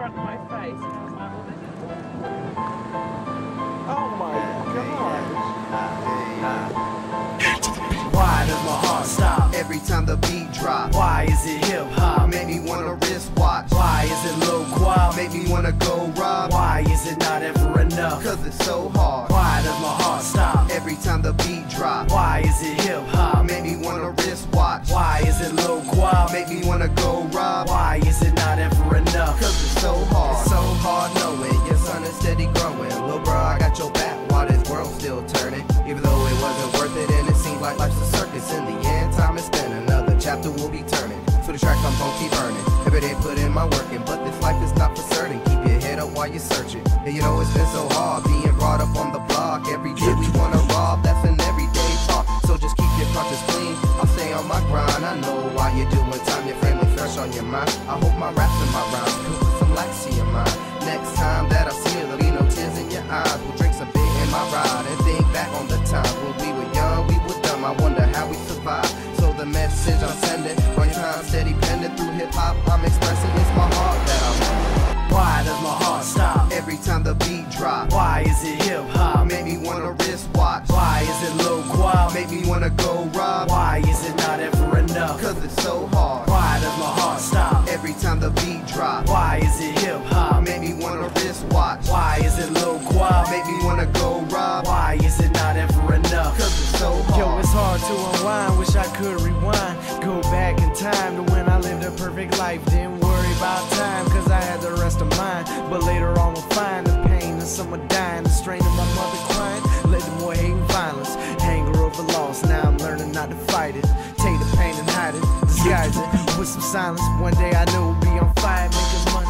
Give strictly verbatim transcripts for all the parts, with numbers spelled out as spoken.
front of my face, and I was like, well, this is Oh my God. Why does my heart stop every time the beat drop? Why is it hip hop? Make me wanna wristwatch. Why is it low qual? Make me wanna go rob. Why is it not ever enough? Cause it's so hard. Why does my heart stop every time the beat drop? Why is it hip hop? Make me wanna wristwatch. Why is it low qual? Make me wanna go rob. Why is it not ever enough? Cause it's so hard. It's so hard knowing your son is steady growing. Lil' bro, I got your back while this world's still turning. Even though it wasn't worth it and it seems like life's a circus. In the end, time is spent, another chapter will be turning. To the track I'm gon' keep earning. Every day put in my working, but this life is not for certain. Keep your head up while you're searching. And you know it's been so hard being brought up on the block. Every day we wanna rob, that's an everyday talk. So just keep your conscience clean, I'll stay on my grind. I know why you're doing time, your family fresh on your mind. I hope my raps and my rhymes could put some lax in your mind. Next time that I see you, there'll be no tears in your eyes. We'll drink some beer in my ride and think back on the time when we were young, we were dumb. I wonder how we survived. So the message I'm sending, right time steady pending through hip hop, I'm expressing it's my heart that I'm. Why does my heart stop every time the beat drop? Why is it hip hop? Make me wanna wristwatch. Why is it low qual? Make me wanna go rob. Why is it not ever enough? Cause it's so hard. Why does my heart stop every time the beat drop? Why is it hip hop? Make me wanna wristwatch. Why is it low qual? Make me wanna go rob. Why is it not ever enough? Cause it's so hard. Yo, it's hard to unwind, wish I could rewind. Go back in time to when I lived a perfect life. Didn't worry about time, cause I had the rest of mine. But later on we'll find the pain of someone dying, the strain of my mother crying, led to more hate and violence, anger over loss. Now I'm learning not to fight it, take the pain and hide it, disguise it with some silence. One day I knew we'll be on fire, making money.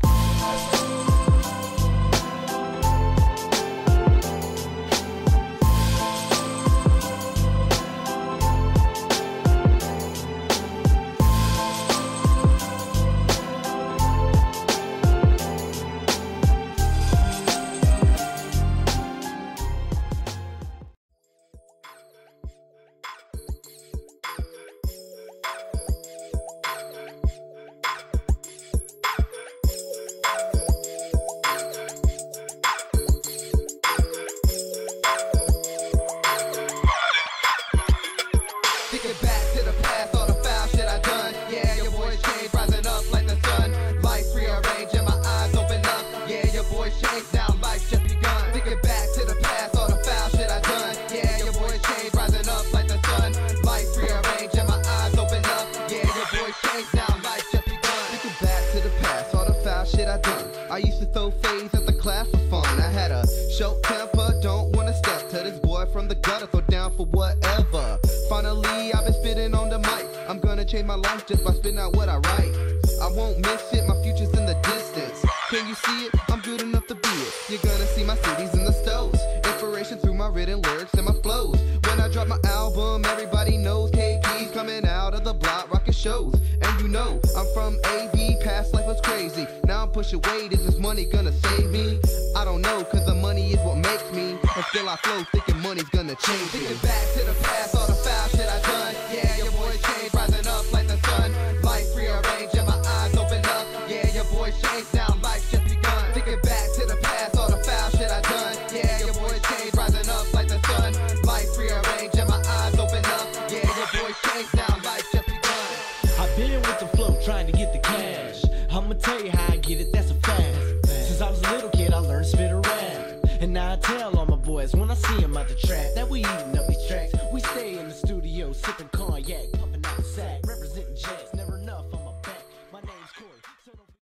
Thinking back to the past, all the foul shit I done. Yeah, your boys changed, rising up like the sun. Life rearranged and my eyes open up. Yeah, your boys changed, now life's just begun. Thinking back to the past, all the foul shit I done. Yeah, your boys changed, rising up like the sun. Life rearranged and my eyes open up. Yeah, your boys changed, now life's just begun. Thinking back to the past, all the foul shit I done. I used to throw fades at the class for fun. I had a short temper, don't wanna step to this boy from the gutter, throw down for whatever. Finally, I've been spitting on the mic. I'm gonna change my life just by spitting out what I write. I won't miss it, my future's in the distance. Can you see it? I'm good enough to be it. You're gonna see my cities in the stoves. Inspiration through my written lyrics and my flows. When I drop my album, everybody knows K P's coming out of the block, rocking shows. And you know, I'm from A B, past life was crazy. Now I'm pushing weight, is this money gonna save me? I don't know, cause the money is what makes me. But still I flow, thinking money's gonna change me. Thinking back to the past, all the foul shit I done. Yeah, your boys changed, rising up like the sun. Life rearranged and my eyes open up. Yeah, your boys changed, now life's just begun. Thinking back to the past, all the foul shit I done. Yeah, your boys changed, rising up like the sun. Life rearranged and my eyes open up. Yeah, your boys changed, now life's just begun. I've been with the flow, trying to get the cash. I'ma tell you how I get it, that's a fact. Since I was a little kid, I learned to spit a rap. And now I tell all my boys when I see them out the trap that we eating up these tracks. We stay in the studio, sipping cognac.